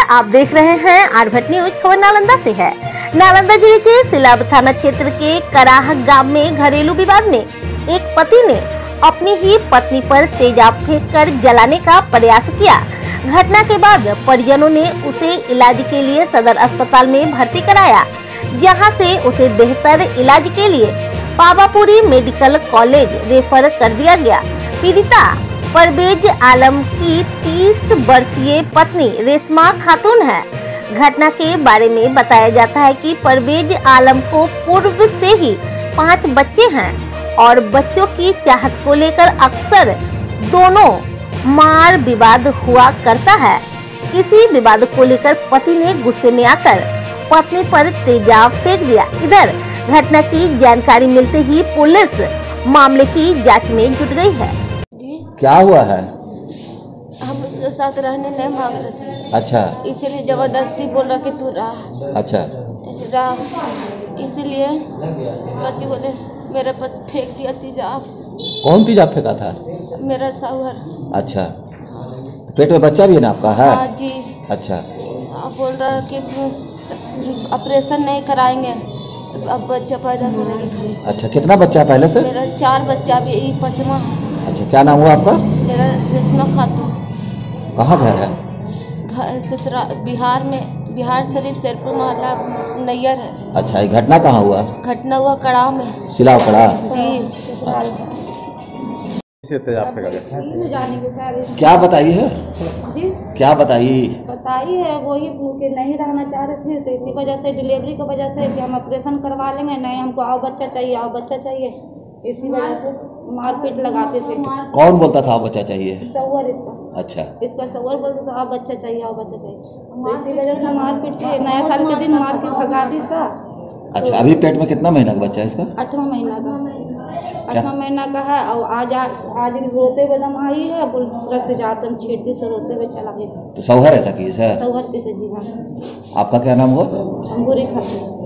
आप देख रहे हैं आरभट न्यूज। खबर नालंदा से है। नालंदा जिले के सिलाब थाना क्षेत्र के कराह गांव में घरेलू विवाद में एक पति ने अपनी ही पत्नी पर तेजाब फेंककर जलाने का प्रयास किया। घटना के बाद परिजनों ने उसे इलाज के लिए सदर अस्पताल में भर्ती कराया, जहां से उसे बेहतर इलाज के लिए पावापुरी मेडिकल कॉलेज रेफर कर दिया गया। पीड़िता परवेज आलम की 30 वर्षीय पत्नी रेशमा खातून है। घटना के बारे में बताया जाता है कि परवेज आलम को पूर्व से ही 5 बच्चे हैं और बच्चों की चाहत को लेकर अक्सर दोनों मार विवाद हुआ करता है। इसी विवाद को लेकर पति ने गुस्से में आकर पत्नी पर तेजाब फेंक दिया। इधर घटना की जानकारी मिलते ही पुलिस मामले की जांच में जुट गई है। क्या हुआ है? हम उसके साथ रहने नहीं मांग रहे थे। अच्छा, इसीलिए जबरदस्ती बोल रहा कि तू रहा। अच्छा, इसीलिए बच्ची बोले मेरे पर फेंक दिया तेजाब। कौन तेजाब फेंका था? मेरा शौहर। अच्छा, तो पेट में बच्चा भी है ना आपका? है। हाँ जी। अच्छा, आप बोल रहा है कि ऑपरेशन नहीं कराएंगे, अब बच्चा पैदा करेंगे। अच्छा, कितना बच्चा है पहले से? मेरा 4 बच्चा भी, 5वां। अच्छा, क्या नाम हुआ आपका? मेरा रेशमा खातून। कहाँ घर है? घर ससुराल बिहार में, बिहार शरीफ शेरपुर मोहल्ला नैयर है। अच्छा, ये घटना कहाँ हुआ? घटना हुआ कड़ाव में। सिलाव कड़ा? जी। क्या बताइए है? जी क्या बताइए? बताई है, वही कि नहीं रहना चाह रहे थे, तो इसी वजह से डिलीवरी की वजह से कि हम ऑपरेशन करवा लेंगे, नहीं हमको आओ बच्चा चाहिए, आओ बच्चा चाहिए, इसी वजह से मारपीट लगाते थे। कौन बोलता था बच्चा चाहिए? सौवर इसका। अच्छा, इसका सौवर बोलता था आओ बच्चा चाहिए, आओ बच्चा चाहिए, तो इसी वजह से मारपीट के नया साल के दिन मार के भगा दी सा। अच्छा, अभी पेट में कितना महीना का बच्चा है इसका? 8वां महीना का। 8वां महीना का है और आज रोते हुए दम आई है, रक्त जाते हम छीटती से रोते हुए चला गया। तो सौहर ऐसा केस है? सौवर से जी हाँ। आपका क्या नाम हुआ? अंगूरी खाती।